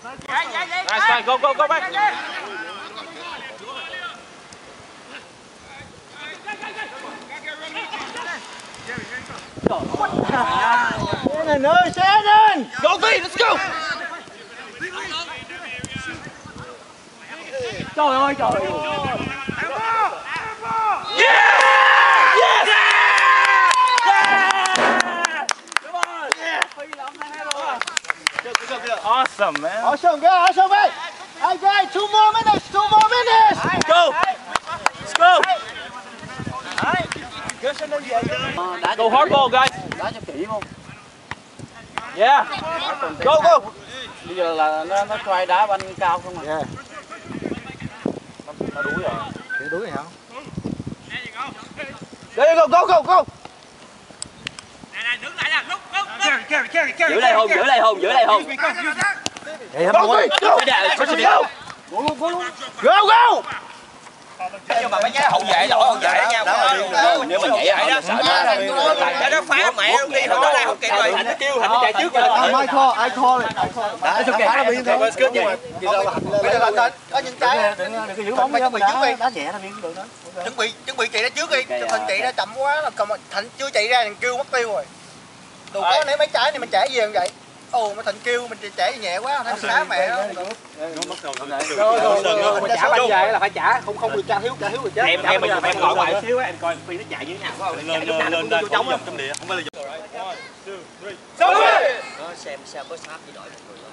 Nice, go, go, go back. Shannon ơi, Shannon! Go V, let's go. Trời ơi trời! Yeah! Yes! Awesome, man. Awesome, guys, awesome, mate! Hey guys, 2 more minutes, 2 more minutes! Go. Let's go. Go hard ball, guys. Đá cho kỹ không? Yeah. Go, go. Bây giờ là nó try đá banh cao không à? Yeah. Nó đuối rồi. Thì đuối rồi hả? There you go, go, go, go. Giữ lại Hùng, giữ lại Hùng, giữ lại Hùng. Vậy hả mọi người? Go, go, go. Nhưng mà mấy cái hậu vệ lỗi hậu vệ đó nha. Nếu mà nhảy ở đó sợ nó phá mẹ luôn đi không có không kịp rồi. Nó kêu Hạnh chạy trước rồi. Ai call it. Đã ok. Phá nó biến thôi. Nhưng mà bây giờ là có những cái Đừng giữ bóng chuẩn bị trước đi. đá nhẹ là biến được đó. Chuẩn bị chạy ra trước đi. Thịnh chạy ra chậm quá là Thịnh chưa chạy ra thằng kêu mất tiêu rồi. Đồ có nếu mấy trái này mình chạy gì vậy? Ồ mà Thịnh kêu mình chạy nhẹ quá thấy phá mẹ đó. Rồi, trả banh về là phải trả, không được trả thiếu rồi chết. Em gọi ngoài xíu á, em coi phi nó chạy như thế nào phải không? Lên đây trong địa, không phải là giật. Xem sao có sát thì đổi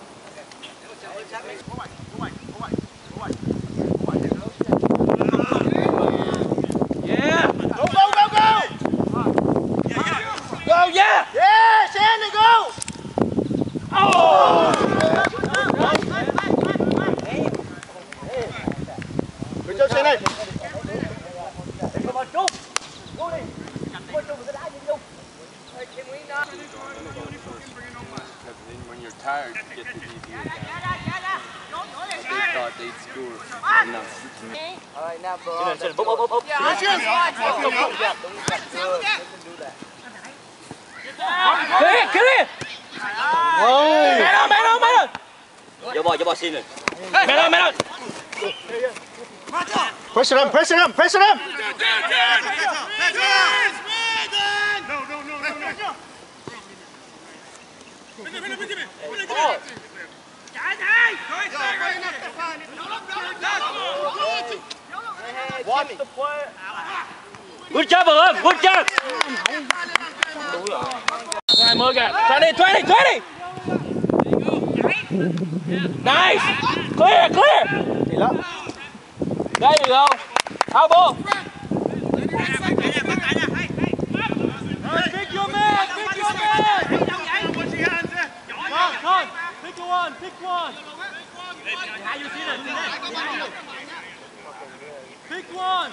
Yeah. Go, go, go, go. Go, yeah. Yeah, Shannon go! Oh. Good job, Shannon. When you're tired, you get the DP. They thought they'd score. And now Alright, now bro. Búp. Clear. Ôi! Man on. Vô bò xin rồi. Man on. Pressure him! Watch the play. Good job, good job. 20 kìa. 20. Nice. Clear. Thì lắm. There you go. Out ball. Pick your man. Come. Pick one. Pick one.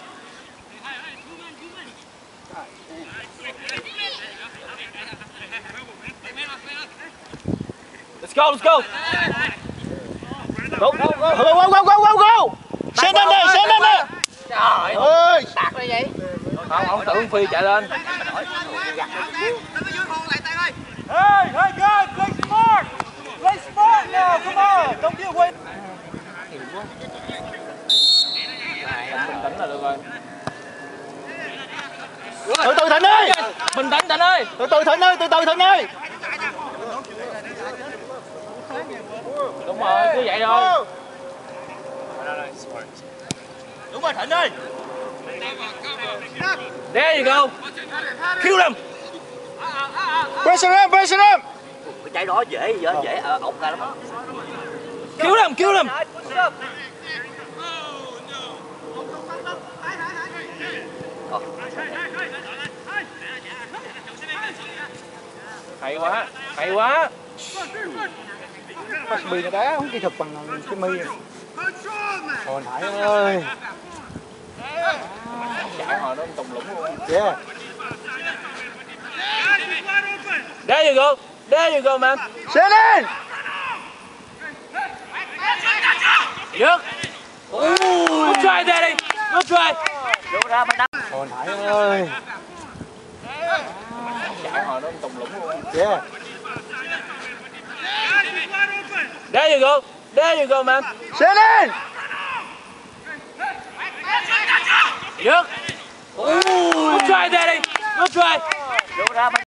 Let's go. Go. Shannon đây! Trời ơi! Tạt ra vậy. Không, ông tưởng phi chạy lên. Hey guys, play smart now, come on, don't be away. Bình tĩnh là được rồi. Từ từ Thịnh ơi! Bình tĩnh Thịnh ơi. Từ từ Thịnh ơi! Đúng rồi, cứ vậy thôi. Đúng rồi Thịnh ơi. There you go. Kill them. Pressure him! Chạy đó dễ ổng ra lắm. Kill them. Hay quá. Bì này đá không kỹ thuật bằng cái mi. Hồi nãy ơi. Chạy hồi nó tùng lũng luôn. Yeah. There you go man. Shannon! Good try daddy. Good try. Hồi nãy ơi. Chạy hồi nó tùng lũng luôn. Yeah. There you There you go, man. Send in. Good try, Daddy. Good try.